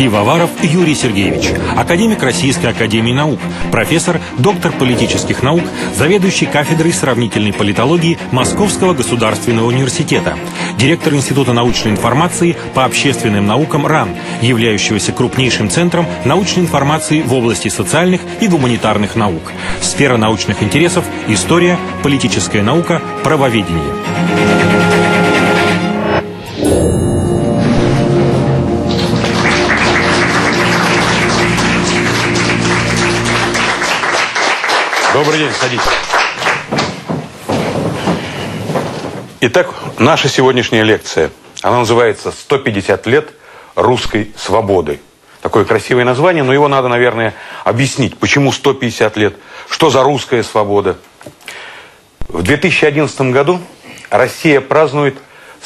Пивоваров Юрий Сергеевич, академик Российской академии наук, профессор, доктор политических наук, заведующий кафедрой сравнительной политологии Московского государственного университета, директор Института научной информации по общественным наукам РАН, являющегося крупнейшим центром научной информации в области социальных и гуманитарных наук. Сфера научных интересов – история, политическая наука, правоведение. Добрый день, садитесь. Итак, наша сегодняшняя лекция, она называется «150 лет русской свободы». Такое красивое название, но его надо, наверное, объяснить, почему 150 лет, что за русская свобода. В 2011 году Россия празднует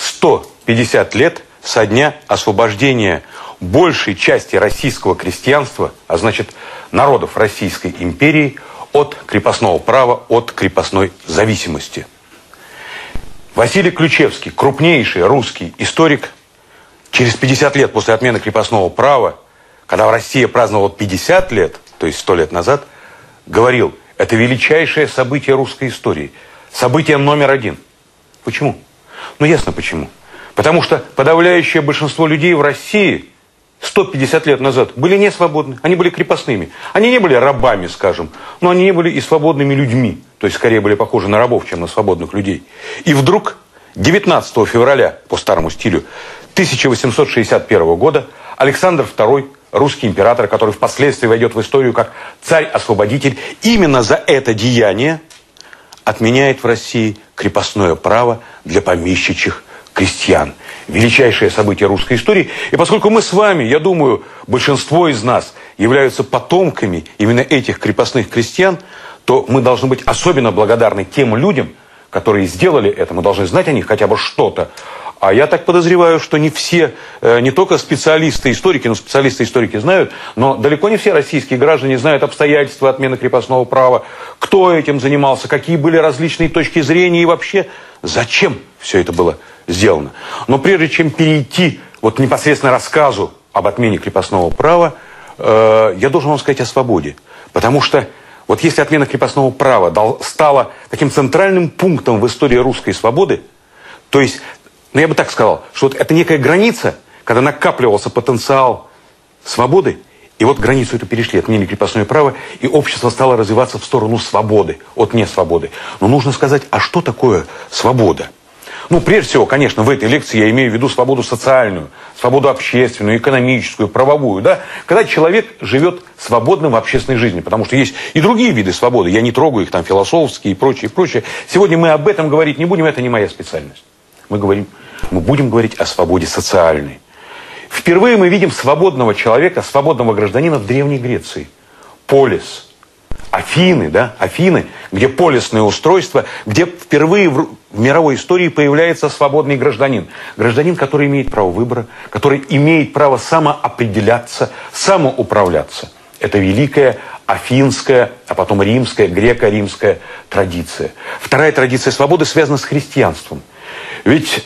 150 лет со дня освобождения большей части российского крестьянства, а значит, народов Российской империи, от крепостного права, от крепостной зависимости. Василий Ключевский, крупнейший русский историк, через 50 лет после отмены крепостного права, когда Россия праздновала 50 лет, то есть 100 лет назад, говорил, это величайшее событие русской истории, событие номер один. Почему? Ну, ясно почему. Потому что подавляющее большинство людей в России 150 лет назад были не свободны, они были крепостными. Они не были рабами, скажем, но они не были и свободными людьми. То есть, скорее, были похожи на рабов, чем на свободных людей. И вдруг 19 февраля, по старому стилю, 1861 года Александр II, русский император, который впоследствии войдет в историю как царь-освободитель, именно за это деяние отменяет в России крепостное право для помещичьих крестьян. Величайшее событие русской истории. И поскольку мы с вами, я думаю, большинство из нас являются потомками именно этих крепостных крестьян, то мы должны быть особенно благодарны тем людям, которые сделали это. Мы должны знать о них хотя бы что-то. А я так подозреваю, что не все, не только специалисты-историки, но специалисты-историки знают, но далеко не все российские граждане знают обстоятельства отмены крепостного права, кто этим занимался, какие были различные точки зрения и вообще зачем все это было сделано. Но прежде чем перейти вот непосредственно рассказу об отмене крепостного права, я должен вам сказать о свободе. Потому что вот если отмена крепостного права стала таким центральным пунктом в истории русской свободы, то есть, ну я бы так сказал, что вот это некая граница, когда накапливался потенциал свободы, и вот границу эту перешли, отменили крепостное право, и общество стало развиваться в сторону свободы, от несвободы. Но нужно сказать, а что такое свобода? Ну, прежде всего, конечно, в этой лекции я имею в виду свободу социальную, свободу общественную, экономическую, правовую, да? Когда человек живет свободно в общественной жизни, потому что есть и другие виды свободы, я не трогаю их, там, философские и прочее, прочее. Сегодня мы об этом говорить не будем, это не моя специальность. Мы будем говорить о свободе социальной. Впервые мы видим свободного человека, свободного гражданина в Древней Греции. Полис. Афины, да, Афины, где полисное устройство, где впервые в мировой истории появляется свободный гражданин. Гражданин, который имеет право выбора, который имеет право самоопределяться, самоуправляться. Это великая афинская, а потом римская, греко-римская традиция. Вторая традиция свободы связана с христианством. Ведь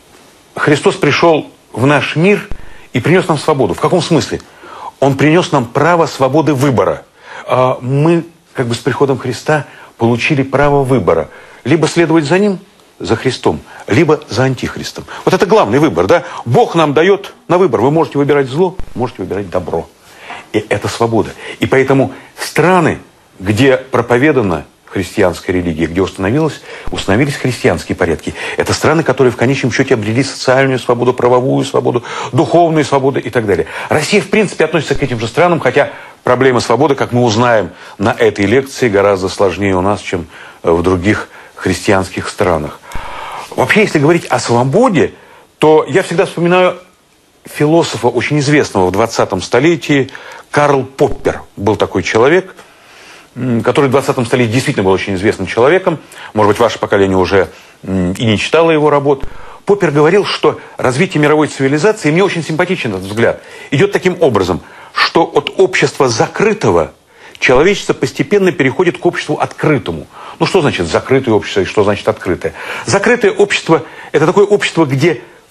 Христос пришел в наш мир и принес нам свободу. В каком смысле? Он принес нам право свободы выбора. Мы, как бы с приходом Христа, получили право выбора. Либо следовать за Ним, за Христом, либо за Антихристом. Вот это главный выбор, да? Бог нам дает на выбор. Вы можете выбирать зло, можете выбирать добро. И это свобода. И поэтому страны, где проповедана христианская религия, где установились христианские порядки, это страны, которые в конечном счете обрели социальную свободу, правовую свободу, духовную свободу и так далее. Россия, в принципе, относится к этим же странам, хотя проблема свободы, как мы узнаем на этой лекции, гораздо сложнее у нас, чем в других христианских странах. Вообще, если говорить о свободе, то я всегда вспоминаю философа, очень известного в 20-м столетии, Карл Поппер. Был такой человек, который в 20-м столетии действительно был очень известным человеком. Может быть, ваше поколение уже и не читало его работ. Поппер говорил, что развитие мировой цивилизации, и мне очень симпатичен этот взгляд, идет таким образом, что от общества закрытого человечество постепенно переходит к обществу открытому. Ну, что значит закрытое общество и что значит открытое? Закрытое общество – это такое общество, где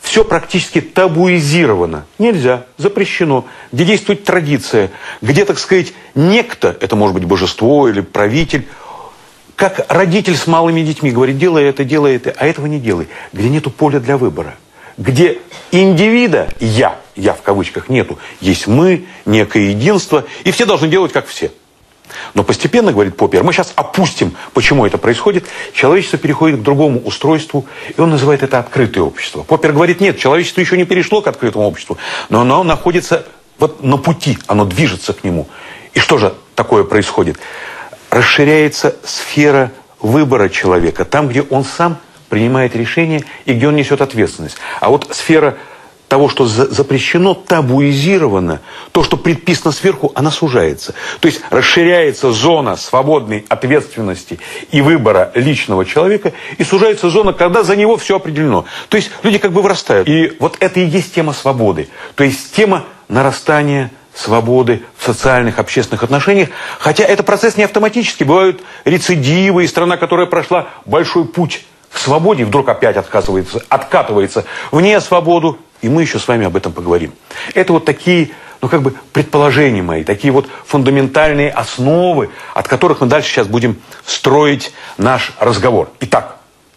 все практически табуизировано. Нельзя, запрещено. Где действует традиция, где, так сказать, некто, это может быть божество или правитель, как родитель с малыми детьми говорит, делай это, а этого не делай. Где нету поля для выбора. Где индивида, я в кавычках, нету. Есть мы, некое единство, и все должны делать, как все. Но постепенно, говорит Поппер, мы сейчас опустим, почему это происходит, человечество переходит к другому устройству, и он называет это открытое общество. Поппер говорит, нет, человечество еще не перешло к открытому обществу, но оно находится вот на пути, оно движется к нему. И что же такое происходит? Расширяется сфера выбора человека, там, где он сам принимает решения и где он несет ответственность. А вот сфера того, что запрещено, табуизировано, то, что предписано сверху, она сужается. То есть расширяется зона свободной ответственности и выбора личного человека, и сужается зона, когда за него все определено. То есть люди как бы вырастают. И вот это и есть тема свободы. То есть тема нарастания свободы в социальных, общественных отношениях. Хотя это процесс не автоматический. Бывают рецидивы, и страна, которая прошла большой путь к свободе, вдруг опять откатывается в несвободу. И мы еще с вами об этом поговорим. Это вот такие, ну как бы предположения мои, такие вот фундаментальные основы, от которых мы дальше сейчас будем строить наш разговор. Итак,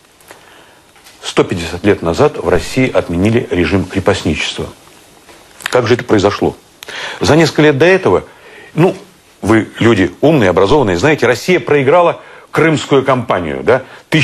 150 лет назад в России отменили режим крепостничества. Как же это произошло? За несколько лет до этого, ну, вы люди умные, образованные, знаете, Россия проиграла Крымскую кампанию, да,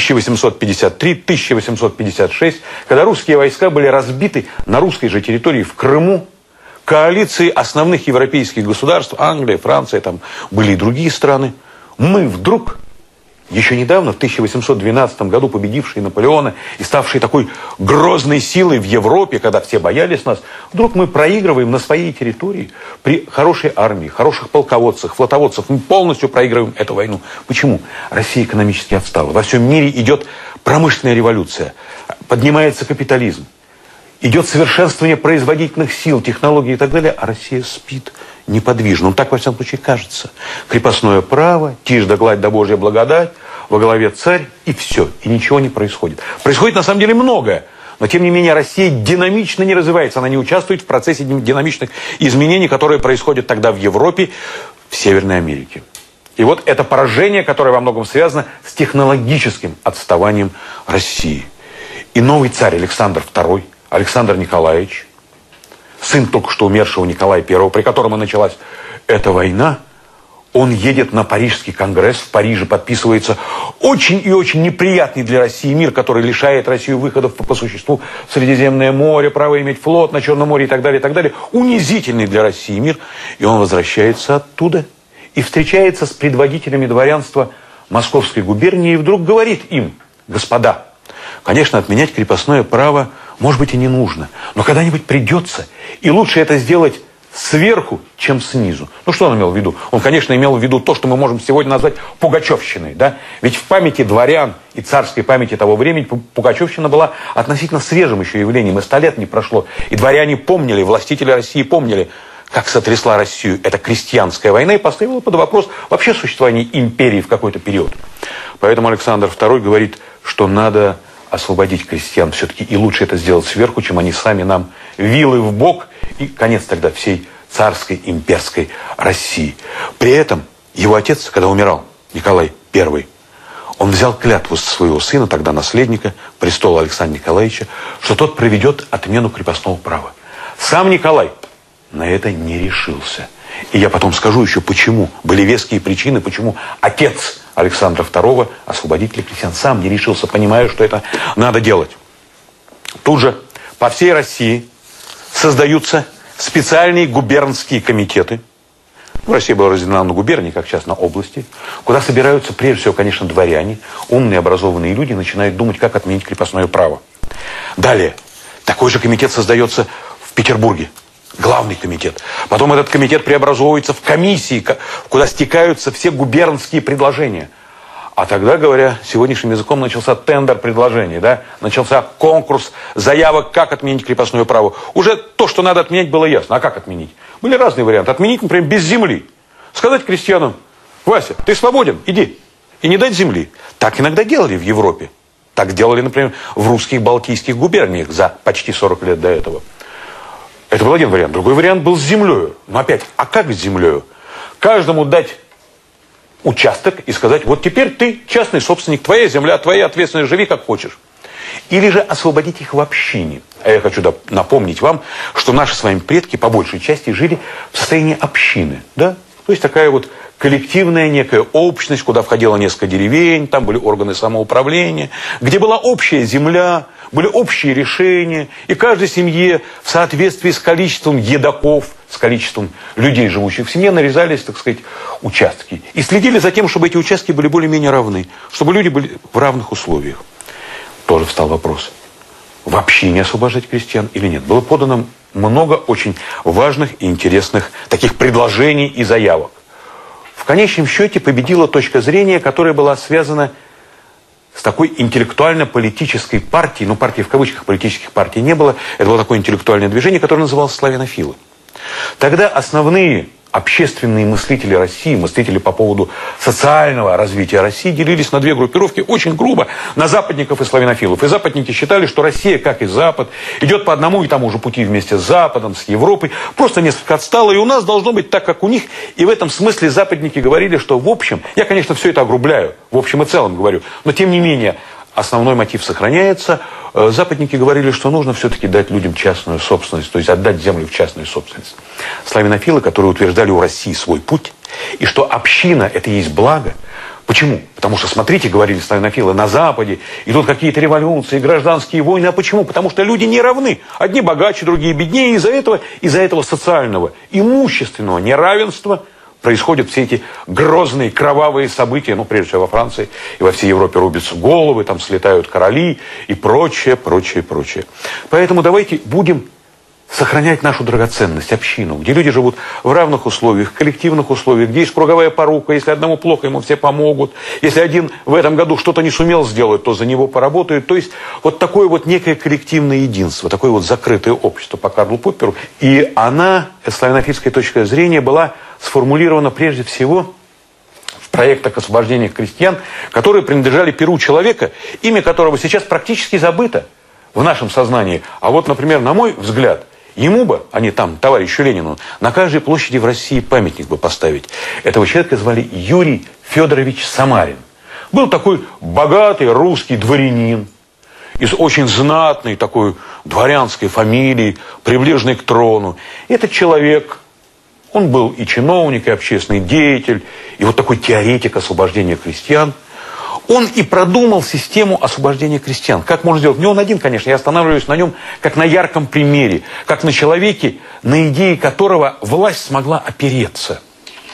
1853-1856, когда русские войска были разбиты на русской же территории в Крыму. Коалиции основных европейских государств, Англия, Франция, там были и другие страны. Мы вдруг, еще недавно, в 1812 году победившие Наполеона и ставшие такой грозной силой в Европе, когда все боялись нас, вдруг мы проигрываем на своей территории при хорошей армии, хороших полководцах, флотоводцах. Мы полностью проигрываем эту войну. Почему? Россия экономически отстала. Во всем мире идет промышленная революция, поднимается капитализм, идет совершенствование производительных сил, технологий и так далее, а Россия спит неподвижно. Ну, так, во всяком случае, кажется. Крепостное право, тишь да гладь да Божья благодать, во главе царь, и все. И ничего не происходит. Происходит, на самом деле, многое. Но, тем не менее, Россия динамично не развивается. Она не участвует в процессе динамичных изменений, которые происходят тогда в Европе, в Северной Америке. И вот это поражение, которое во многом связано с технологическим отставанием России. И новый царь Александр II, Александр Николаевич, сын только что умершего Николая I, при котором и началась эта война, он едет на Парижский конгресс, в Париже подписывается очень и очень неприятный для России мир, который лишает Россию выходов по существу в Средиземное море, право иметь флот на Черном море и так далее, и так далее. Унизительный для России мир. И он возвращается оттуда и встречается с предводителями дворянства Московской губернии и вдруг говорит им: господа, конечно, отменять крепостное право, может быть, и не нужно, но когда-нибудь придется, и лучше это сделать сверху, чем снизу. Ну, что он имел в виду? Он, конечно, имел в виду то, что мы можем сегодня назвать пугачевщиной, да? Ведь в памяти дворян и царской памяти того времени пугачевщина была относительно свежим еще явлением, и 100 лет не прошло. И дворяне помнили, властители России помнили, как сотрясла Россию эта крестьянская война и поставила под вопрос вообще существование империи в какой-то период. Поэтому Александр II говорит, что надо освободить крестьян все-таки, и лучше это сделать сверху, чем они сами нам вилы в бок, и конец тогда всей царской имперской России. При этом его отец, когда умирал, Николай I, он взял клятву со своего сына, тогда наследника престола Александра Николаевича, что тот проведет отмену крепостного права. Сам Николай на это не решился. И я потом скажу еще, почему. Были веские причины, почему отец Александра II, освободитель крестьян, сам не решился, понимая, что это надо делать. Тут же по всей России создаются специальные губернские комитеты. Россия была разделена на губернии, как сейчас на области, куда собираются, прежде всего, конечно, дворяне, умные, образованные люди, начинают думать, как отменить крепостное право. Далее, такой же комитет создается в Петербурге. Главный комитет. Потом этот комитет преобразовывается в комиссии, куда стекаются все губернские предложения. А тогда, говоря сегодняшним языком, начался тендер предложений, да? Начался конкурс заявок, как отменить крепостное право. Уже то, что надо отменять, было ясно. А как отменить? Были разные варианты. Отменить, например, без земли. Сказать крестьянам: Вася, ты свободен, иди. И не дать земли. Так иногда делали в Европе. Так делали, например, в русских балтийских губерниях за почти 40 лет до этого. Это был один вариант. Другой вариант был с землей. Но опять, а как с землей? Каждому дать участок и сказать, вот теперь ты частный собственник, твоя земля, твоя ответственность, живи как хочешь. Или же освободить их в общине. А я хочу напомнить вам, что наши с вами предки по большей части жили в состоянии общины. Да? То есть такая вот коллективная некая общность, куда входило несколько деревень, там были органы самоуправления, где была общая земля, были общие решения, и каждой семье в соответствии с количеством едоков, с количеством людей, живущих в семье, нарезались, так сказать, участки. И следили за тем, чтобы эти участки были более-менее равны, чтобы люди были в равных условиях. Тоже встал вопрос, в общине освобождать крестьян или нет. Было подано много очень важных и интересных таких предложений и заявок. В конечном счете победила точка зрения, которая была связана с такой интеллектуально-политической партией, ну партии в кавычках, политических партий не было, это было такое интеллектуальное движение, которое называлось славянофилы. Тогда основные общественные мыслители России, мыслители по поводу социального развития России делились на две группировки очень грубо, на западников и славянофилов. И западники считали, что Россия, как и Запад, идет по одному и тому же пути вместе с Западом, с Европой, просто несколько отстала, и у нас должно быть так, как у них. И в этом смысле западники говорили, что в общем, я, конечно, все это огрубляю, в общем и целом говорю, но тем не менее, основной мотив сохраняется. Западники говорили, что нужно все-таки дать людям частную собственность, то есть отдать землю в частную собственность. Славянофилы, которые утверждали у России свой путь, и что община – это и есть благо. Почему? Потому что, смотрите, говорили славянофилы, на Западе идут какие-то революции, гражданские войны. А почему? Потому что люди не равны. Одни богаче, другие беднее. Из-за этого социального, имущественного неравенства происходят все эти грозные, кровавые события, ну, прежде всего во Франции и во всей Европе рубятся головы, там слетают короли и прочее, прочее, прочее. Поэтому давайте будем сохранять нашу драгоценность, общину, где люди живут в равных условиях, коллективных условиях, где есть круговая порука, если одному плохо, ему все помогут, если один в этом году что-то не сумел сделать, то за него поработают. То есть вот такое вот некое коллективное единство, такое вот закрытое общество по Карлу Попперу. И она, славянофильская точка зрения, была сформулирована прежде всего в проектах освобождения крестьян, которые принадлежали перу человека, имя которого сейчас практически забыто в нашем сознании. А вот, например, на мой взгляд, ему бы, а не там, товарищу Ленину, на каждой площади в России памятник бы поставить. Этого человека звали Юрий Федорович Самарин. Был такой богатый русский дворянин, из очень знатной такой дворянской фамилии, приближенной к трону. Этот человек, он был и чиновник, и общественный деятель, и вот такой теоретик освобождения крестьян. Он и продумал систему освобождения крестьян. Как можно сделать? Не он один, конечно, я останавливаюсь на нем как на ярком примере, как на человеке, на идее которого власть смогла опереться.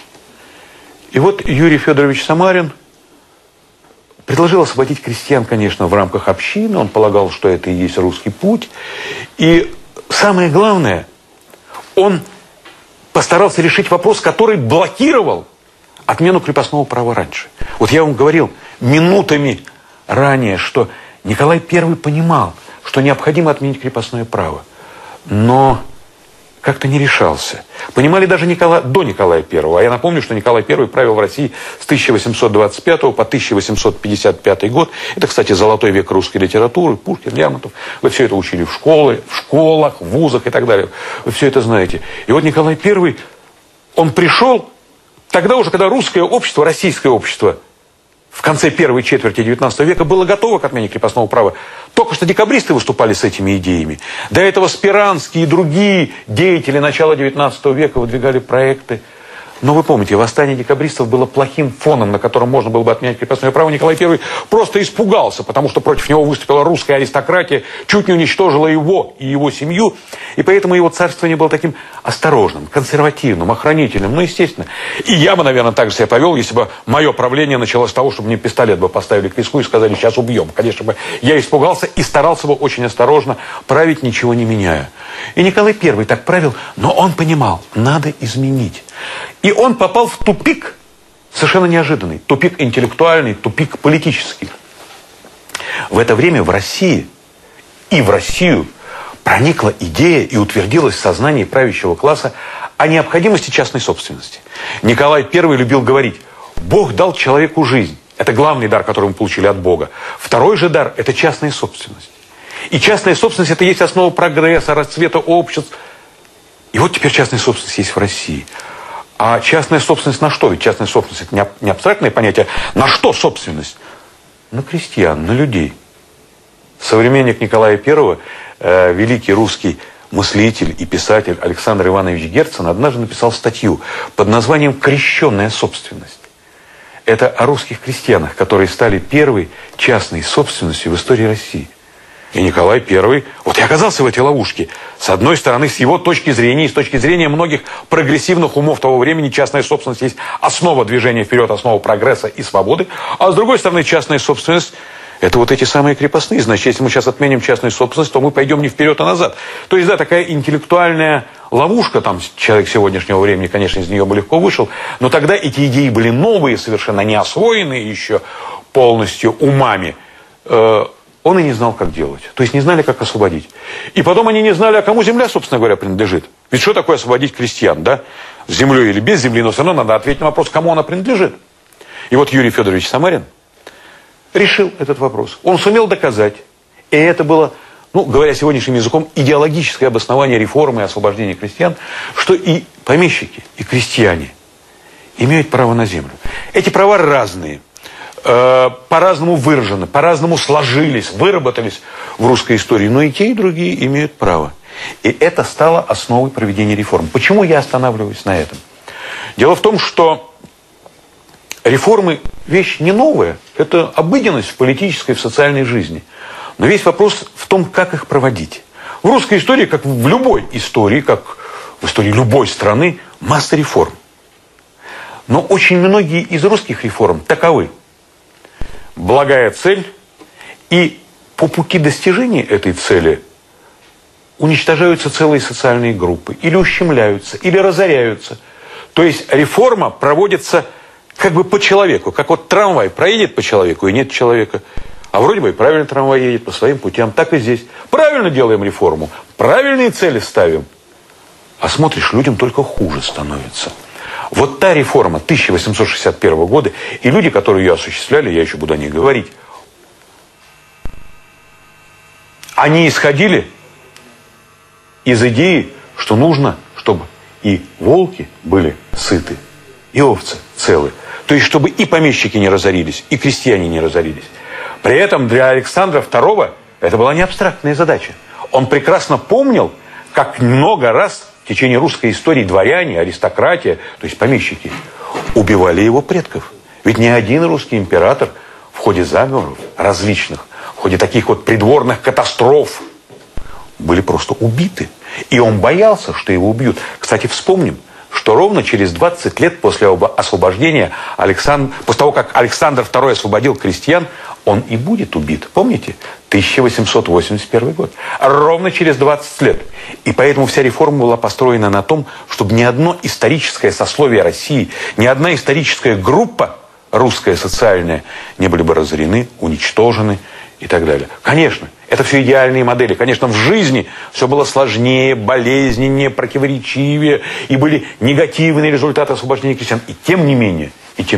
И вот Юрий Федорович Самарин предложил освободить крестьян, конечно, в рамках общины. Он полагал, что это и есть русский путь. И самое главное, он постарался решить вопрос, который блокировал отмену крепостного права раньше. Вот я вам говорил минутами ранее, что Николай I понимал, что необходимо отменить крепостное право, но как-то не решался. Понимали даже до Николая I. А я напомню, что Николай I правил в России с 1825 по 1855 год. Это, кстати, золотой век русской литературы, Пушкин, Лермонтов. Вы все это учили в школах, в вузах и так далее. Вы все это знаете. И вот Николай I, он пришел тогда уже, когда русское общество, российское общество в конце первой четверти XIX века было готово к отмене крепостного права. Только что декабристы выступали с этими идеями. До этого Спиранский и другие деятели начала XIX века выдвигали проекты. Но вы помните, восстание декабристов было плохим фоном, на котором можно было бы отменять крепостное право. Николай I просто испугался, потому что против него выступила русская аристократия, чуть не уничтожила его и его семью. И поэтому его царствование было таким осторожным, консервативным, охранительным. Ну, естественно. И я бы, наверное, так же себя повел, если бы мое правление началось с того, чтобы мне пистолет бы поставили к виску и сказали, сейчас убьем. Конечно бы я испугался и старался бы очень осторожно править, ничего не меняя. И Николай I так правил, но он понимал, надо изменить. И он попал в тупик совершенно неожиданный. Тупик интеллектуальный, тупик политический. В это время в России и в Россию проникла идея и утвердилась в сознании правящего класса о необходимости частной собственности. Николай I любил говорить, Бог дал человеку жизнь, Это главный дар, который мы получили от Бога. Второй же дар – это частная собственность. И частная собственность – это есть основа прогресса, расцвета обществ. И вот теперь частная собственность есть в России. А частная собственность на что? Ведь частная собственность – это не абстрактное понятие. На что собственность? На крестьян, на людей. Современник Николая I, великий русский мыслитель и писатель Александр Иванович Герцен однажды написал статью под названием «Крещенная собственность». Это о русских крестьянах, которые стали первой частной собственностью в истории России. И Николай I вот и оказался в этой ловушке. С одной стороны, с его точки зрения и с точки зрения многих прогрессивных умов того времени, частная собственность есть основа движения вперед, основа прогресса и свободы. А с другой стороны, частная собственность – это вот эти самые крепостные. Значит, если мы сейчас отменим частную собственность, то мы пойдем не вперед, а назад. То есть, да, такая интеллектуальная ловушка, там человек сегодняшнего времени, конечно, из нее бы легко вышел, но тогда эти идеи были новые, совершенно не освоенные еще полностью умами. Он и не знал, как делать. То есть не знали, как освободить. И потом они не знали, а кому земля, собственно говоря, принадлежит. Ведь что такое освободить крестьян, да? С землей или без земли, но все равно надо ответить на вопрос, кому она принадлежит. И вот Юрий Федорович Самарин решил этот вопрос. Он сумел доказать, и это было, ну, говоря сегодняшним языком, идеологическое обоснование реформы и освобождения крестьян, что и помещики, и крестьяне имеют право на землю. Эти права разные. По-разному выражены, по-разному сложились, выработались в русской истории. Но и те, и другие имеют право. И это стало основой проведения реформ. Почему я останавливаюсь на этом? Дело в том, что реформы – вещь не новая. Это обыденность в политической, в социальной жизни. Но весь вопрос в том, как их проводить. В русской истории, как в любой истории, как в истории любой страны, масса реформ. Но очень многие из русских реформ таковы. Благая цель, и по пути достижения этой цели уничтожаются целые социальные группы, или ущемляются, или разоряются. То есть реформа проводится как бы по человеку, как вот трамвай проедет по человеку, и нет человека. А вроде бы и правильно трамвай едет по своим путям, так и здесь. Правильно делаем реформу, правильные цели ставим, а смотришь, людям только хуже становится. Вот та реформа 1861 года, и люди, которые ее осуществляли, я еще буду о ней говорить, они исходили из идеи, что нужно, чтобы и волки были сыты, и овцы целы. То есть, чтобы и помещики не разорились, и крестьяне не разорились. При этом для Александра II это была не абстрактная задача. Он прекрасно помнил, как много раз в течение русской истории дворяне, аристократия, то есть помещики, убивали его предков. Ведь ни один русский император в ходе заговоров различных, в ходе таких вот придворных катастроф были просто убиты. И он боялся, что его убьют. Кстати, вспомним, что ровно через 20 лет после освобождения после того, как Александр II освободил крестьян, он и будет убит. Помните? 1881 год. Ровно через 20 лет. И поэтому вся реформа была построена на том, чтобы ни одно историческое сословие России, ни одна историческая группа русская, социальная, не были бы разорены, уничтожены и так далее. Конечно, это все идеальные модели. Конечно, в жизни все было сложнее, болезненнее, противоречивее, и были негативные результаты освобождения крестьян. И тем не менее,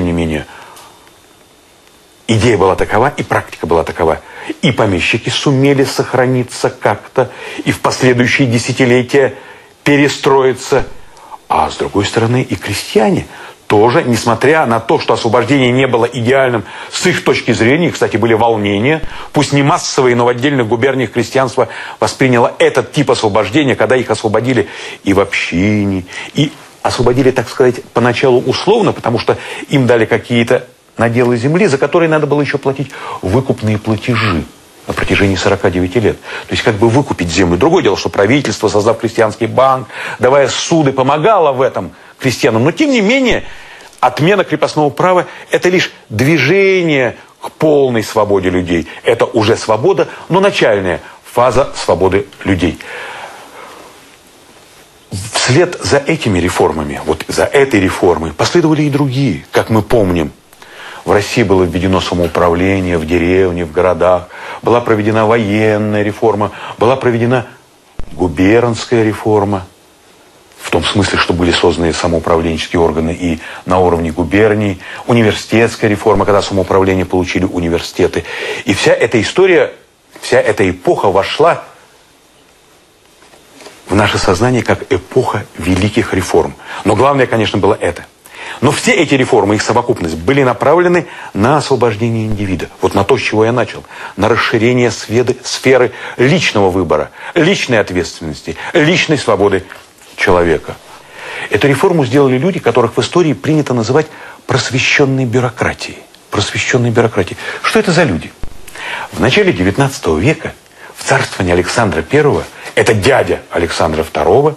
идея была такова, и практика была такова. И помещики сумели сохраниться как-то, и в последующие десятилетия перестроиться. А с другой стороны, и крестьяне тоже, несмотря на то, что освобождение не было идеальным с их точки зрения, кстати, были волнения, пусть не массовые, но в отдельных губерниях крестьянство восприняло этот тип освобождения, когда их освободили и в общине, и освободили, так сказать, поначалу условно, потому что им дали какие-то наделы земли, за которые надо было еще платить выкупные платежи на протяжении 49 лет. То есть как бы выкупить землю. Другое дело, что правительство, создав крестьянский банк, давая суды, помогало в этом крестьянам. Но тем не менее, отмена крепостного права – это лишь движение к полной свободе людей. Это уже свобода, но начальная фаза свободы людей. Вслед за этими реформами, вот за этой реформой, последовали и другие, как мы помним. В России было введено самоуправление в деревне, в городах. Была проведена военная реформа. Была проведена губернская реформа. в том смысле, что были созданы самоуправленческие органы и на уровне губерний, университетская реформа, когда самоуправление получили университеты. И вся эта история, вся эта эпоха вошла в наше сознание как эпоха великих реформ. Но главное, конечно, было это. Но все эти реформы, их совокупность, были направлены на освобождение индивида. Вот на то, с чего я начал. На расширение сферы личного выбора, личной ответственности, личной свободы человека. Эту реформу сделали люди, которых в истории принято называть просвещенной бюрократией. Просвещенной бюрократией. Что это за люди? В начале XIX века в царствовании Александра I, это дядя Александра II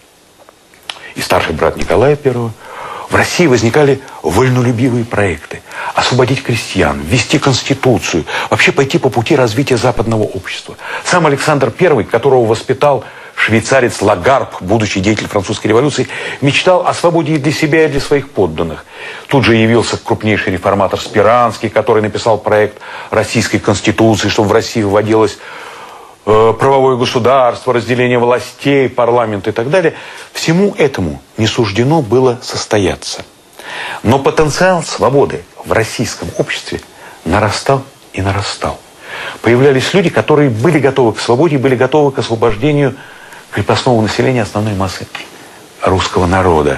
и старший брат Николая I, в России возникали вольнолюбивые проекты. Освободить крестьян, ввести конституцию, вообще пойти по пути развития западного общества. Сам Александр I, которого воспитал швейцарец Лагарб, будущий деятель французской революции, мечтал о свободе и для себя, и для своих подданных. Тут же явился крупнейший реформатор Спиранский, который написал проект российской конституции, чтобы в России вводилось правовое государство, разделение властей, парламент и так далее. Всему этому не суждено было состояться. Но потенциал свободы в российском обществе нарастал и нарастал. Появлялись люди, которые были готовы к свободе и были готовы к освобождению крепостного населения, основной массы русского народа.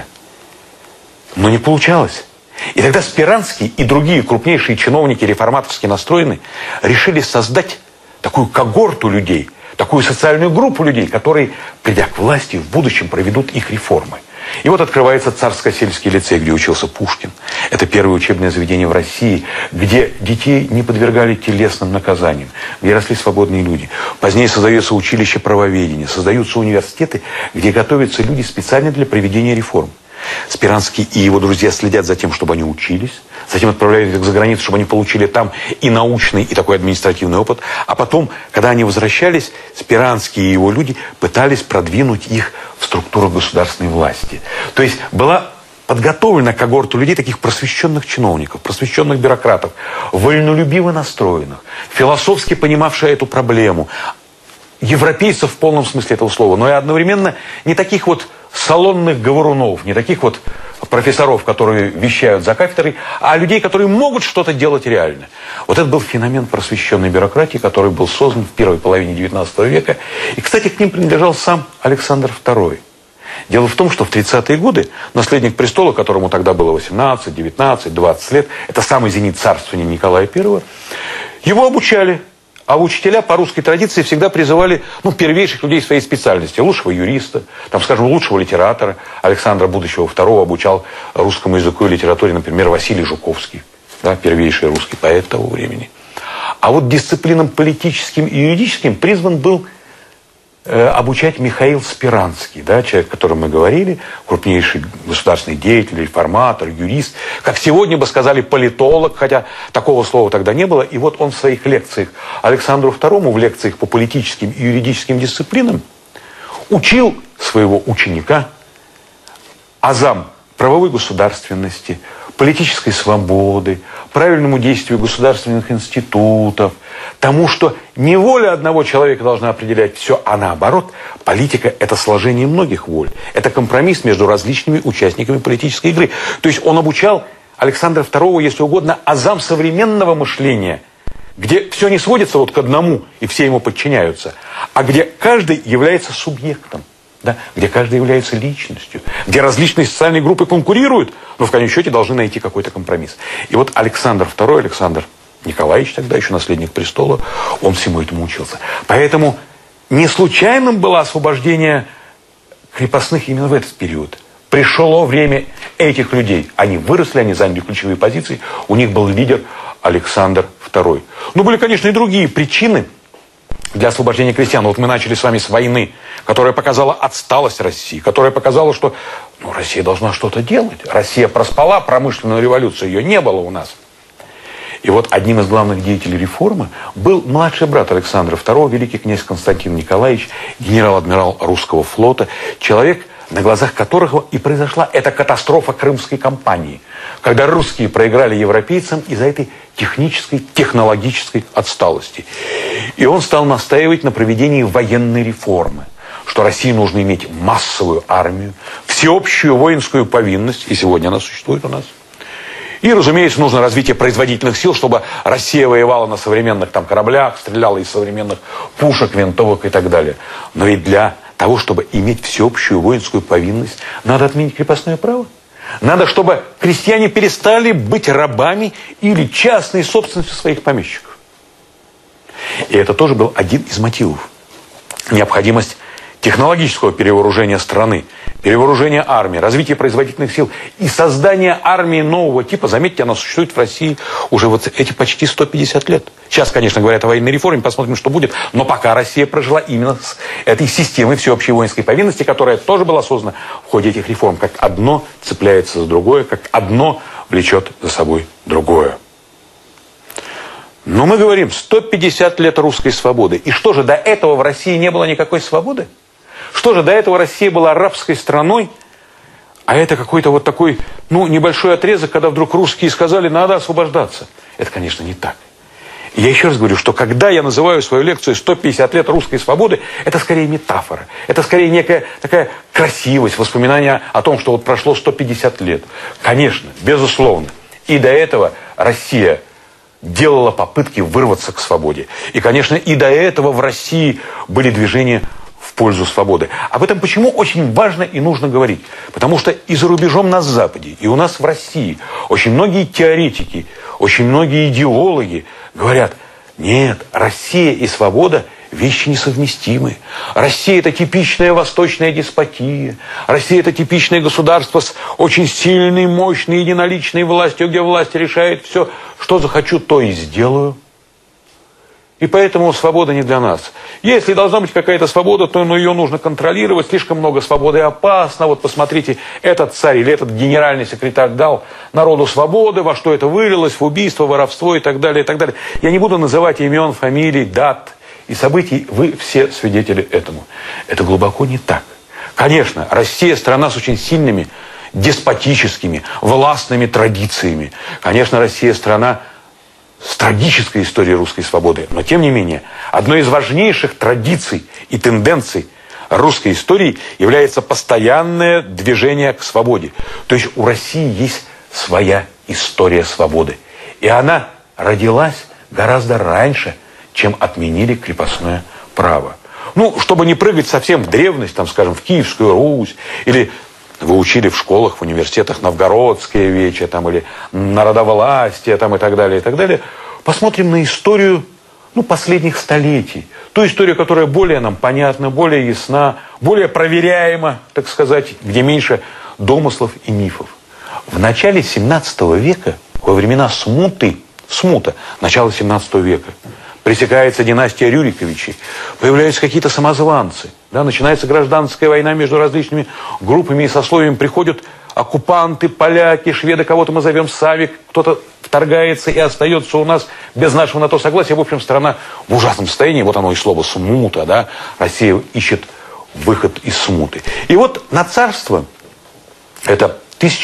Но не получалось. И тогда Спиранский и другие крупнейшие чиновники, реформаторски настроенные, решили создать такую когорту людей, такую социальную группу людей, которые, придя к власти, в будущем проведут их реформы. И вот открывается Царско-сельский лицей, где учился Пушкин. Это первое учебное заведение в России, где детей не подвергали телесным наказаниям, где росли свободные люди. Позднее создается училище правоведения, создаются университеты, где готовятся люди специально для проведения реформ. Спиранский и его друзья следят за тем, чтобы они учились, затем отправляют их за границу, чтобы они получили там и научный, и такой административный опыт. А потом, когда они возвращались, Спиранский и его люди пытались продвинуть их в структуру государственной власти. То есть была подготовлена когорта людей, таких просвещенных чиновников, просвещенных бюрократов, вольнолюбиво настроенных, философски понимавших эту проблему, европейцев в полном смысле этого слова, но и одновременно не таких вот салонных говорунов, не таких вот профессоров, которые вещают за кафедрой, а людей, которые могут что-то делать реально. Вот это был феномен просвещенной бюрократии, который был создан в первой половине XIX века. И, кстати, к ним принадлежал сам Александр II. Дело в том, что в 30-е годы наследник престола, которому тогда было 18, 19, 20 лет, это самый зенит царствования Николая I, его обучали. А учителя по русской традиции всегда призывали первейших людей своей специальности. Лучшего юриста, скажем, лучшего литератора. Александра будущего II обучал русскому языку и литературе, например, Василий Жуковский, первейший русский поэт того времени. А вот дисциплинам политическим и юридическим призван был обучать Михаил Спиранский, человек, о котором мы говорили, крупнейший государственный деятель, реформатор, юрист, как сегодня бы сказали, политолог, хотя такого слова тогда не было. И вот он в своих лекциях Александру II, в лекциях по политическим и юридическим дисциплинам, учил своего ученика азам правовой государственности, политической свободы, правильному действию государственных институтов, тому, что не воля одного человека должна определять все, а наоборот, политика – это сложение многих воль. Это компромисс между различными участниками политической игры. То есть он обучал Александра II, если угодно, азам современного мышления, где все не сводится к одному, и все ему подчиняются, а где каждый является субъектом. Где каждый является личностью, где различные социальные группы конкурируют, но в конечном счете должны найти какой-то компромисс. И вот Александр II, Александр Николаевич, тогда еще наследник престола, он всему этому учился. Поэтому не случайным было освобождение крепостных именно в этот период. Пришло время этих людей. Они выросли, они заняли ключевые позиции, у них был лидер Александр II. Но были, конечно, и другие причины для освобождения крестьян. Вот мы начали с вами с войны, которая показала отсталость России, которая показала, что Россия должна что-то делать. Россия проспала промышленную революцию, ее не было у нас. И вот одним из главных деятелей реформы был младший брат Александра II, великий князь Константин Николаевич, генерал-адмирал русского флота, человек, на глазах которого и произошла эта катастрофа Крымской кампании, когда русские проиграли европейцам из-за этой технической, технологической отсталости. И он стал настаивать на проведении военной реформы. что России нужно иметь массовую армию, всеобщую воинскую повинность, и сегодня она существует у нас. И, разумеется, нужно развитие производительных сил, чтобы Россия воевала на современных там кораблях, стреляла из современных пушек, винтовок и так далее. Но ведь для того, чтобы иметь всеобщую воинскую повинность, надо отменить крепостное право. Надо, чтобы крестьяне перестали быть рабами или частной собственностью своих помещиков. И это тоже был один из мотивов. Необходимость технологического перевооружения страны, перевооружения армии, развития производительных сил и создания армии нового типа. Заметьте, она существует в России уже вот эти почти 150 лет. Сейчас, конечно, говорят о военной реформе, посмотрим, что будет. Но пока Россия прожила именно с этой системой всеобщей воинской повинности, которая тоже была создана в ходе этих реформ. Как одно цепляется за другое, как одно влечет за собой другое. Но мы говорим, 150 лет русской свободы. И что же, до этого в России не было никакой свободы? Что же, до этого Россия была арабской страной, а это какой-то вот такой, небольшой отрезок, когда вдруг русские сказали, надо освобождаться. Это, конечно, не так. И я еще раз говорю, что когда я называю свою лекцию «150 лет русской свободы», это скорее метафора. Это скорее некая такая красивость, воспоминание о том, что вот прошло 150 лет. Конечно, безусловно. И до этого Россия делала попытки вырваться к свободе. И, конечно, и до этого в России были движения в пользу свободы. Об этом почему очень важно и нужно говорить? Потому что и за рубежом на Западе, и у нас в России очень многие теоретики, очень многие идеологи говорят, нет, Россия и свобода – вещи несовместимые. Россия – это типичная восточная деспотия. Россия – это типичное государство с очень сильной, мощной, единоличной властью, где власть решает все, что захочу, то и сделаю. И поэтому свобода не для нас. Если должна быть какая-то свобода, то ее нужно контролировать. Слишком много свободы опасно. Вот посмотрите, этот царь или этот генеральный секретарь дал народу свободы, во что это вылилось, в убийство, воровство и так далее, и так далее. Я не буду называть имен, фамилий, дат и событий. Вы все свидетели этому. Это глубоко не так. Конечно, Россия страна с очень сильными деспотическими, властными традициями. Конечно, Россия страна с трагической историей русской свободы. Но, тем не менее, одной из важнейших традиций и тенденций русской истории является постоянное движение к свободе. То есть у России есть своя история свободы. И она родилась гораздо раньше, чем отменили крепостное право. Чтобы не прыгать совсем в древность, там, скажем, в Киевскую Русь, или вы учили в школах, в университетах Новгородское вече, там, или народовластие, там, и так далее, посмотрим на историю последних столетий. Ту историю, которая более нам понятна, более ясна, более проверяема, так сказать, где меньше домыслов и мифов. В начале 17 века, во времена смута, начало 17 века, пресекается династия Рюриковичей, появляются какие-то самозванцы, да, начинается гражданская война между различными группами и сословиями, приходят оккупанты, поляки, шведы, кого-то мы зовем Савик, кто-то вторгается и остается у нас без нашего на то согласия. В общем, страна в ужасном состоянии, вот оно и слово смута, да, Россия ищет выход из смуты. И вот на царство, это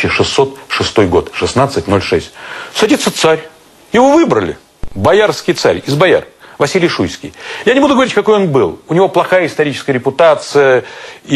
1606 год, 1606, садится царь, его выбрали, боярский царь, из бояр. Василий Шуйский. Я не буду говорить, какой он был. У него плохая историческая репутация.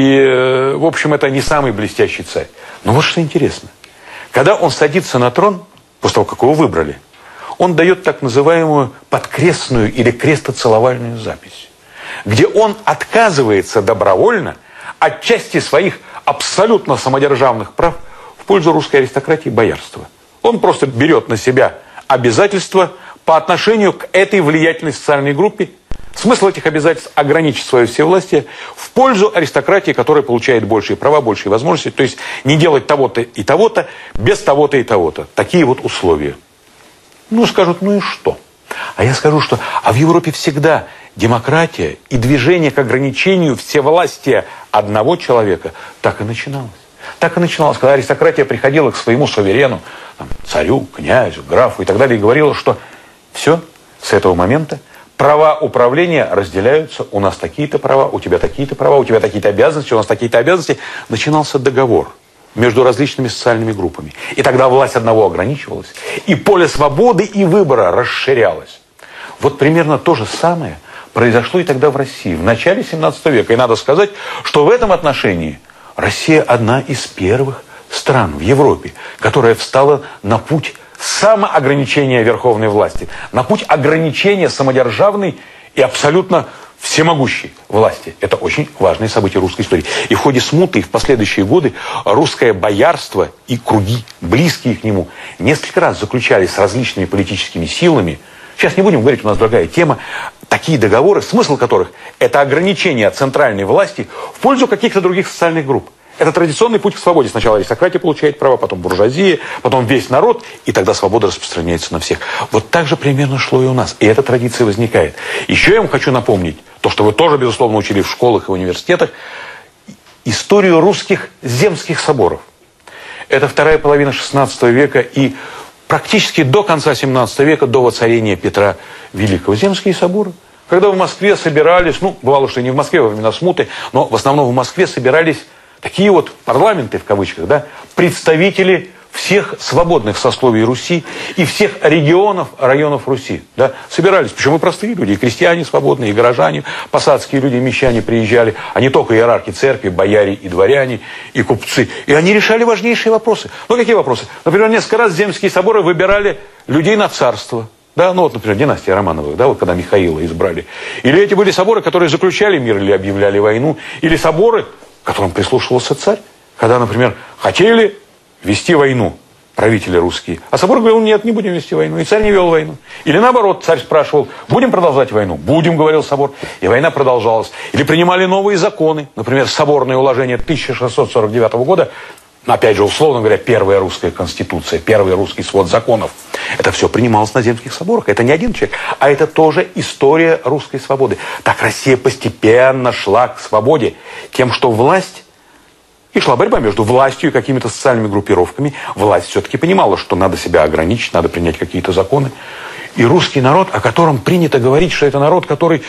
И, в общем, это не самый блестящий царь. Но вот что интересно. Когда он садится на трон, после того, как его выбрали, он дает так называемую подкрестную или крестоцеловальную запись, где он отказывается добровольно от части своих абсолютно самодержавных прав в пользу русской аристократии и боярства. Он просто берет на себя обязательства по отношению к этой влиятельной социальной группе. Смысл этих обязательств – ограничить свое всевластие в пользу аристократии, которая получает большие права, большие возможности. То есть не делать того-то и того-то, без того-то и того-то. Такие вот условия. Скажут, и что? А я скажу, что в Европе всегда демократия и движение к ограничению всевластия одного человека так и начиналось. Так и начиналось, когда аристократия приходила к своему суверену, царю, князю, графу и так далее, и говорила, что все, с этого момента права управления разделяются. У нас такие-то права, у тебя такие-то права, у тебя такие-то обязанности, у нас такие-то обязанности. Начинался договор между различными социальными группами. И тогда власть одного ограничивалась, и поле свободы и выбора расширялось. Вот примерно то же самое произошло и тогда в России, в начале 17 века. И надо сказать, что в этом отношении Россия одна из первых стран в Европе, которая встала на путь самоограничения верховной власти, на путь ограничения самодержавной и абсолютно всемогущей власти. Это очень важное событие русской истории. И в ходе смуты, и в последующие годы русское боярство и круги, близкие к нему, несколько раз заключали с различными политическими силами. Сейчас не будем говорить, у нас другая тема. Такие договоры, смысл которых – это ограничение центральной власти в пользу каких-то других социальных групп. Это традиционный путь к свободе. Сначала аристократия получает право, потом буржуазия, потом весь народ, и тогда свобода распространяется на всех. Вот так же примерно шло и у нас. И эта традиция возникает. Еще я вам хочу напомнить, то, что вы тоже, безусловно, учили в школах и университетах, историю русских земских соборов. Это вторая половина XVI века и практически до конца XVII века, до воцарения Петра Великого. Земские соборы. Когда в Москве собирались, ну, бывало, что и не в Москве во времена смуты, но в основном в Москве собирались такие вот парламенты, в кавычках, да, представители всех свободных сословий Руси и всех регионов, районов Руси. Да, собирались, причем и простые люди, и крестьяне свободные, и горожане, посадские люди, мещане приезжали, а не только иерархи церкви, бояре и дворяне, и купцы. И они решали важнейшие вопросы. Ну, какие вопросы? Например, несколько раз земские соборы выбирали людей на царство. Да, ну вот, например, династия Романовых, да, вот когда Михаила избрали. Или эти были соборы, которые заключали мир или объявляли войну, или соборы, к которым прислушивался царь, когда, например, хотели вести войну правители русские. А собор говорил, нет, не будем вести войну. И царь не вел войну. Или наоборот, царь спрашивал, будем продолжать войну? Будем, говорил собор. И война продолжалась. Или принимали новые законы. Например, соборное уложение 1649 года. Опять же, условно говоря, первая русская конституция, первый русский свод законов. Это все принималось на земских соборах. Это не один человек, а это тоже история русской свободы. Так Россия постепенно шла к свободе. Тем, что власть... И шла борьба между властью и какими-то социальными группировками. Власть все-таки понимала, что надо себя ограничить, надо принять какие-то законы. И русский народ, о котором принято говорить, что это народ, который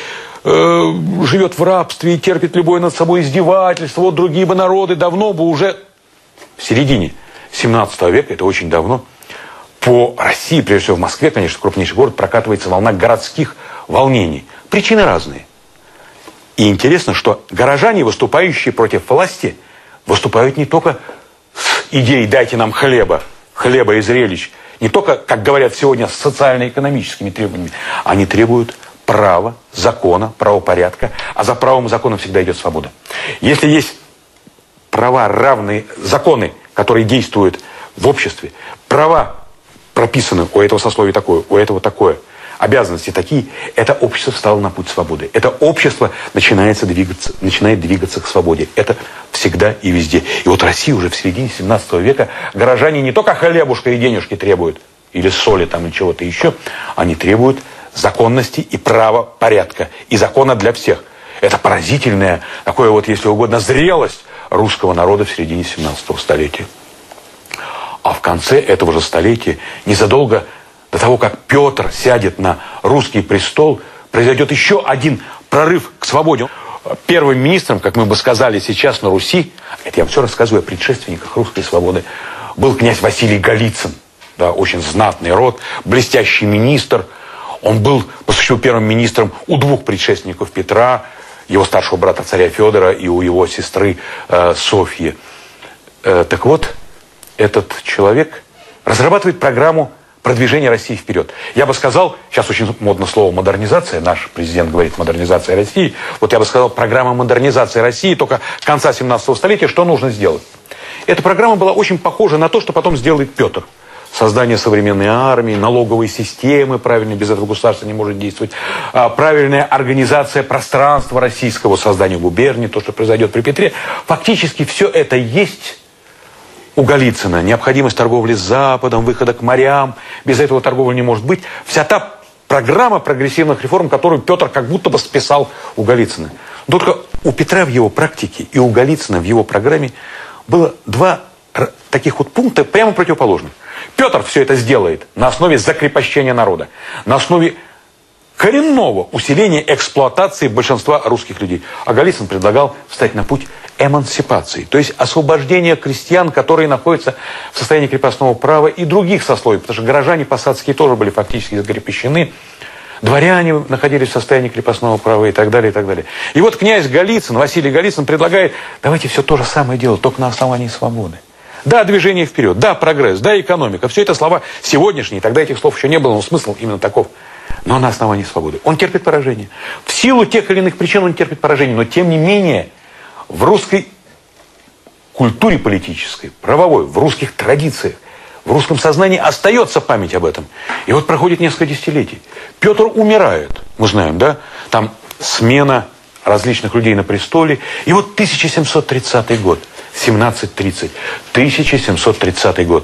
живет в рабстве и терпит любое над собой издевательство, вот другие бы народы давно бы уже... В середине 17 века, это очень давно, по России, прежде всего в Москве, конечно, крупнейший город, прокатывается волна городских волнений. Причины разные. И интересно, что горожане, выступающие против власти, выступают не только с идеей «дайте нам хлеба и зрелищ», не только, как говорят сегодня, с социально-экономическими требованиями. Они требуют права, закона, правопорядка, а за правом и законом всегда идет свобода. Если есть права, равные законы, которые действуют в обществе, права прописаны, у этого сословия такое, у этого такое, обязанности такие, это общество встало на путь свободы. Это общество начинает двигаться к свободе. Это всегда и везде. И вот Россия уже в середине 17 века, горожане не только хлебушка и денежки требуют, или соли там, или чего-то еще, они требуют законности и правопорядка, и закона для всех. Это поразительная, такое вот, если угодно, зрелость русского народа в середине 17 столетия. А в конце этого же столетия, незадолго до того, как Петр сядет на русский престол, произойдет еще один прорыв к свободе. Первым министром, как мы бы сказали сейчас на Руси, это я вам все рассказываю о предшественниках русской свободы, был князь Василий Голицын. Да, очень знатный род, блестящий министр. Он был, по существу, первым министром у двух предшественников Петра, его старшего брата царя Федора и у его сестры Софьи. Так вот, этот человек разрабатывает программу продвижения России вперед. Я бы сказал, сейчас очень модно слово модернизация, наш президент говорит модернизация России, вот я бы сказал, программа модернизации России только конца 17 столетия, что нужно сделать? Эта программа была очень похожа на то, что потом сделает Петр. Создание современной армии, налоговой системы, правильно, без этого государство не может действовать, правильная организация пространства российского, создание губерний, то, что произойдет при Петре. Фактически все это есть у Голицына. Необходимость торговли с Западом, выхода к морям, без этого торговли не может быть. Вся та программа прогрессивных реформ, которую Петр как будто бы списал у Голицына. Но только у Петра в его практике и у Голицына в его программе было два таких вот пункта прямо противоположных. Петр все это сделает на основе закрепощения народа, на основе коренного усиления эксплуатации большинства русских людей. А Голицын предлагал встать на путь эмансипации, то есть освобождения крестьян, которые находятся в состоянии крепостного права и других сословий, потому что горожане посадские тоже были фактически закрепощены. Дворяне находились в состоянии крепостного права и так далее, и так далее. И вот князь Голицын, Василий Голицын предлагает, давайте все то же самое делать, только на основании свободы. Да, движение вперед, да, прогресс, да, экономика. Все это слова сегодняшние, тогда этих слов еще не было, но смысл именно таков. Но на основании свободы. Он терпит поражение. В силу тех или иных причин он терпит поражение, но тем не менее в русской культуре политической, правовой, в русских традициях, в русском сознании остается память об этом. И вот проходит несколько десятилетий. Петр умирает, мы знаем, да? Там смена различных людей на престоле. И вот 1730 год, 1730, 1730 год.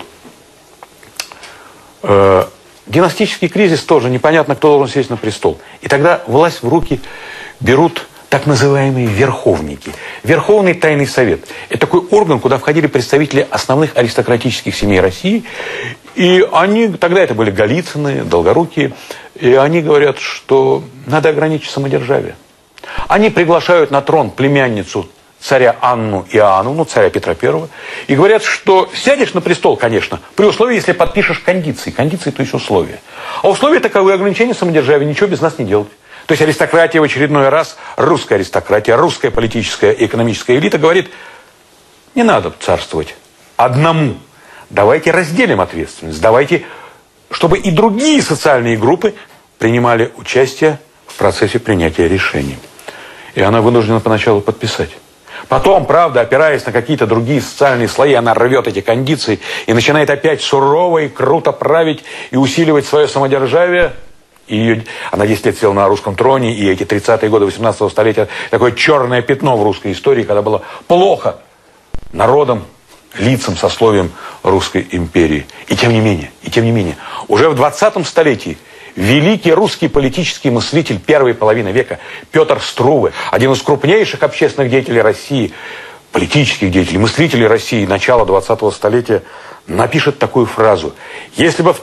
Династический кризис тоже, непонятно, кто должен сесть на престол. И тогда власть в руки берут так называемые верховники. Верховный тайный совет. Это такой орган, куда входили представители основных аристократических семей России. И они, тогда это были Голицыны, Долгорукие, и они говорят, что надо ограничить самодержавие. Они приглашают на трон племянницу царя Анну Иоанновну, царя Петра I, и говорят, что сядешь на престол, конечно, при условии, если подпишешь кондиции. Кондиции, то есть условия. А условия таковы: ограничения самодержавия, ничего без нас не делать. То есть аристократия в очередной раз, русская аристократия, русская политическая и экономическая элита говорит, не надо царствовать одному. Давайте разделим ответственность. Давайте, чтобы и другие социальные группы принимали участие в процессе принятия решений. И она вынуждена поначалу подписать. Потом, правда, опираясь на какие-то другие социальные слои, она рвет эти кондиции и начинает опять сурово и круто править и усиливать свое самодержавие. И она 10 лет села на русском троне, и эти 30-е годы 18-го столетия такое черное пятно в русской истории, когда было плохо народам, лицам, сословием русской империи. И тем не менее, уже в 20 столетии великий русский политический мыслитель первой половины века Петр Струве, один из крупнейших общественных деятелей России, политических деятелей, мыслителей России начала 20-го столетия, напишет такую фразу: «Если бы в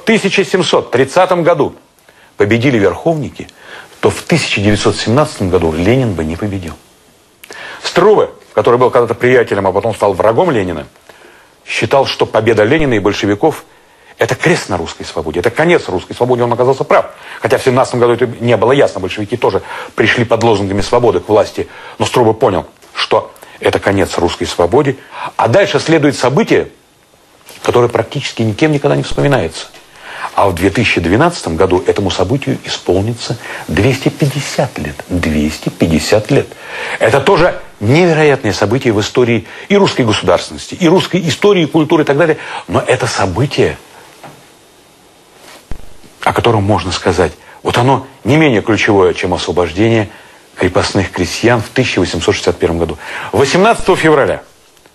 1730 году победили верховники, то в 1917 году Ленин бы не победил». Струве, который был когда-то приятелем, а потом стал врагом Ленина, считал, что победа Ленина и большевиков – это крест на русской свободе, это конец русской свободе. Он оказался прав. Хотя в 17 году это не было ясно. Большевики тоже пришли под лозунгами свободы к власти. Но Струве понял, что это конец русской свободе. А дальше следует событие, которое практически никем никогда не вспоминается. А в 2012 году этому событию исполнится 250 лет. 250 лет. Это тоже невероятное событие в истории и русской государственности, и русской истории, культуры и так далее. Но это событие, о котором можно сказать, вот оно не менее ключевое, чем освобождение крепостных крестьян в 1861 году. 18 февраля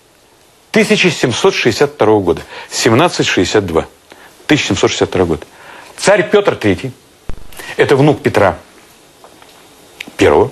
1762 года, 1762, 1762 год, царь Петр III, это внук Петра I,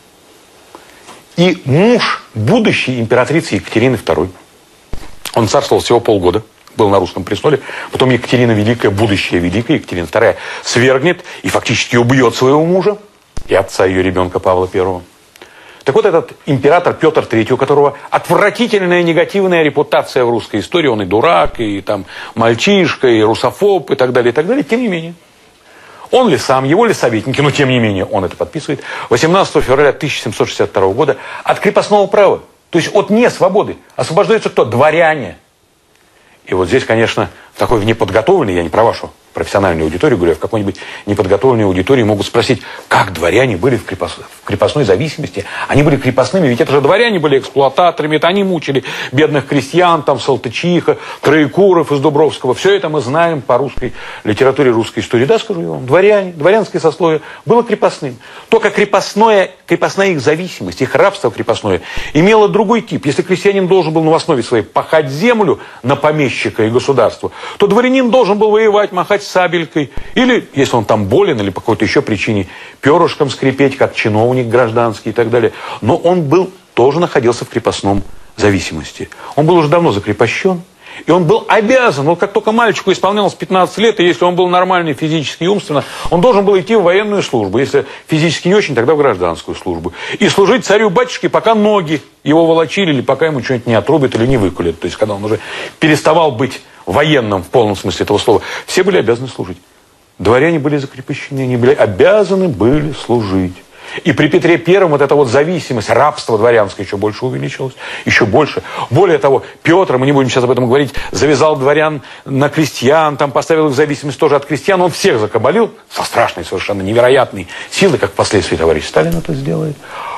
и муж будущей императрицы Екатерины II. Он царствовал всего полгода, был на русском престоле. Потом Екатерина Великая, будущая Великая, Екатерина II, свергнет и фактически убьет своего мужа и отца ее ребенка Павла I. Так вот, этот император Петр III, у которого отвратительная негативная репутация в русской истории, он и дурак, и там мальчишка, и русофоб, и так далее, тем не менее. Он ли сам, его ли советники, но тем не менее он это подписывает. 18 февраля 1762 года от крепостного права, то есть от несвободы, освобождаются кто? Дворяне. И вот здесь, конечно, в такой неподготовленной, я не про вашу профессиональную аудиторию говорю, а в какой-нибудь неподготовленной аудитории могут спросить, как дворяне были в крепостной зависимости. Они были крепостными, ведь это же дворяне были эксплуататорами, это они мучили бедных крестьян, там, Салтычиха, Троекуров из Дубровского. Все это мы знаем по русской литературе, русской истории. Да, скажу я вам, дворяне, дворянское сословие было крепостным. Только крепостная их зависимость, их рабство крепостное имело другой тип. Если крестьянин должен был в основе своей пахать землю на помещика и государство, то дворянин должен был воевать, махать сабелькой, или, если он там болен, или по какой-то еще причине, перышком скрипеть, как чиновник гражданский и так далее. Но он тоже находился в крепостном зависимости. Он был уже давно закрепощен, и он был обязан, вот как только мальчику исполнялось 15 лет, и если он был нормальный физически и умственно, он должен был идти в военную службу. Если физически не очень, тогда в гражданскую службу. И служить царю-батюшке, пока ноги его волочили, или пока ему что-нибудь не отрубят или не выкулят. То есть, когда он уже переставал быть военным в полном смысле этого слова, все были обязаны служить. дворяне были закрепощены, они были обязаны были служить. И при Петре Первом вот эта вот зависимость, рабство дворянское еще больше увеличилось, еще больше. Более того, Петр, мы не будем сейчас об этом говорить, завязал дворян на крестьян, там поставил их в зависимость тоже от крестьян, он всех закабалил со страшной, совершенно невероятной силой, как впоследствии товарищ Сталин это сделает.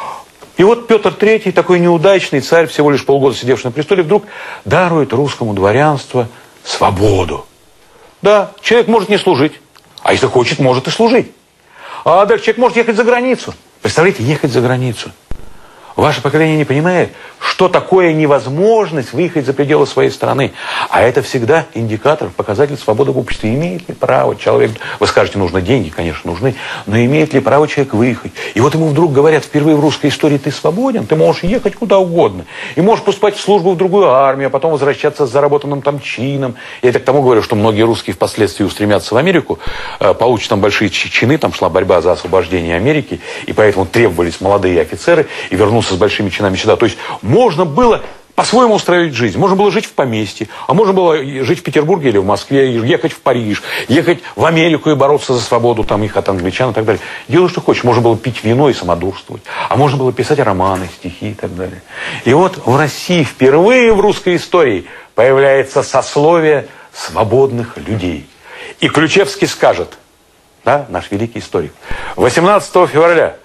И вот Петр III, такой неудачный царь, всего лишь полгода сидевший на престоле, вдруг дарует русскому дворянству свободу. Да, человек может не служить, а если хочет, может и служить. А дальше человек может ехать за границу. Представляете, ехать за границу. Ваше поколение не понимает, что такое невозможность выехать за пределы своей страны. А это всегда индикатор, показатель свободы в обществе. Имеет ли право человек, вы скажете, нужны деньги, конечно, нужны, но имеет ли право человек выехать? И вот ему вдруг говорят, впервые в русской истории ты свободен, ты можешь ехать куда угодно. И можешь поступать в службу в другую армию, а потом возвращаться с заработанным там чином. Я это к тому говорю, что многие русские впоследствии устремятся в Америку, получат там большие чины, там шла борьба за освобождение Америки, и поэтому требовались молодые офицеры, и вернулся с большими чинами сюда. То есть можно было по-своему устраивать жизнь. Можно было жить в поместье, а можно было жить в Петербурге или в Москве, ехать в Париж, ехать в Америку и бороться за свободу там их от англичан и так далее. Делай, что хочешь. Можно было пить вино и самодурствовать. А можно было писать романы, стихи и так далее. И вот в России впервые в русской истории появляется сословие свободных людей. И Ключевский скажет, да, наш великий историк, 18 февраля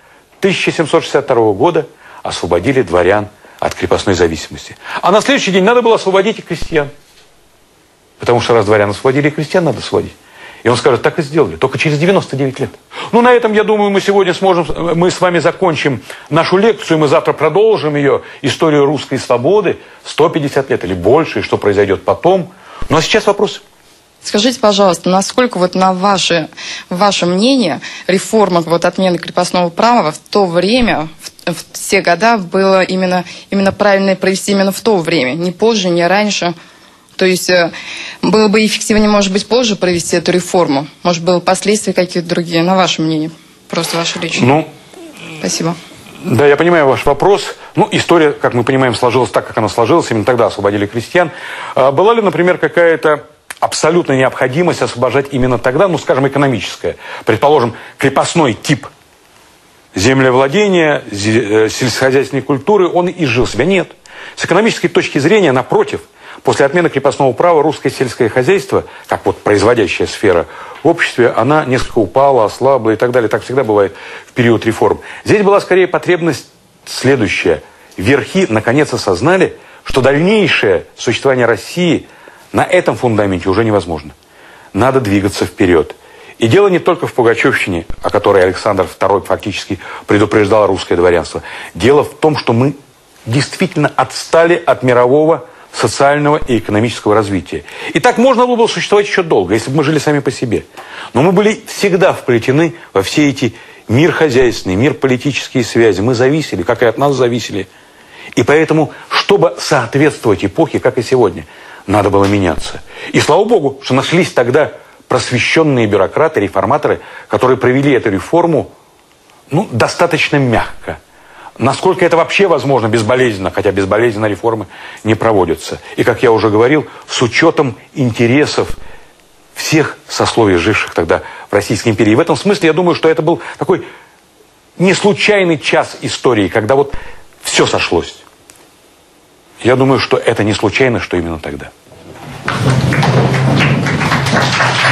1762 года освободили дворян от крепостной зависимости. А на следующий день надо было освободить и крестьян. Потому что раз дворян освободили, и крестьян надо освободить. И он скажет, так и сделали, только через 99 лет. Ну, на этом, я думаю, мы сегодня мы с вами закончим нашу лекцию, мы завтра продолжим ее, историю русской свободы, 150 лет или больше, и что произойдет потом. Ну, а сейчас вопрос. Скажите, пожалуйста, насколько вот на ваше мнение реформа вот отмены крепостного права в то время, в те года было именно правильно провести именно в то время, не позже, не раньше? То есть было бы эффективнее, может быть, позже провести эту реформу? Может, было последствия какие-то другие? На ваше мнение? Просто ваше личное. Ну, спасибо. Да, я понимаю ваш вопрос. Ну, история, как мы понимаем, сложилась так, как она сложилась. Именно тогда освободили крестьян. Была ли, например, какая-то абсолютная необходимость освобождать именно тогда, ну, скажем, экономическая? Предположим, крепостной тип землевладения, сельскохозяйственной культуры, он и жил себя. Нет. С экономической точки зрения, напротив, после отмены крепостного права русское сельское хозяйство, как вот производящая сфера в обществе, она несколько упала, ослабла и так далее. Так всегда бывает в период реформ. Здесь была скорее потребность следующая. Верхи наконец осознали, что дальнейшее существование России на этом фундаменте уже невозможно. Надо двигаться вперед. И дело не только в пугачевщине, о которой Александр II фактически предупреждал русское дворянство. Дело в том, что мы действительно отстали от мирового социального и экономического развития. И так можно было бы существовать еще долго, если бы мы жили сами по себе. Но мы были всегда вплетены во все эти мир хозяйственный, мир политические связи. Мы зависели, как и от нас зависели. И поэтому, чтобы соответствовать эпохе, как и сегодня, надо было меняться. И слава богу, что нашлись тогда просвещенные бюрократы, реформаторы, которые провели эту реформу, ну, достаточно мягко. Насколько это вообще возможно безболезненно, хотя безболезненно реформы не проводятся. И, как я уже говорил, с учетом интересов всех сословий, живших тогда в Российской империи. И в этом смысле, я думаю, что это был такой не случайный час истории, когда вот все сошлось. Я думаю, что это не случайно, что именно тогда.